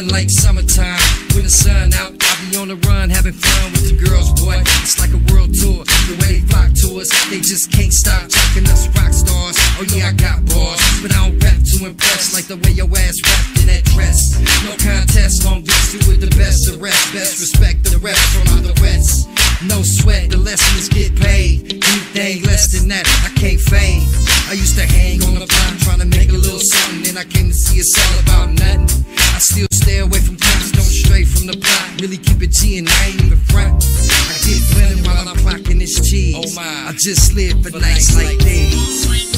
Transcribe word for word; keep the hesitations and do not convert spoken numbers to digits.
like summertime. When the sun out, I be on the run, having fun with the girls, boy. It's like a world tour. The way they flock to us, they just can't stop talking us rock stars. Oh yeah, I got bars, but I don't rap to impress. Like the way your ass wrapped in that dress. No contest, Long Beach, do it the best. The rest, best respect the rest from out the west. No sweat, the lesson is get paid. Anything less than that, I can't fade. I used to hang on the block trying to make a little something, then I came to see it's all about nothing. I still stay away from cops, don't stray from the plot. Really keep it G and I ain't even front. I get plenty while I'm clocking this cheese. I just live for nights like these.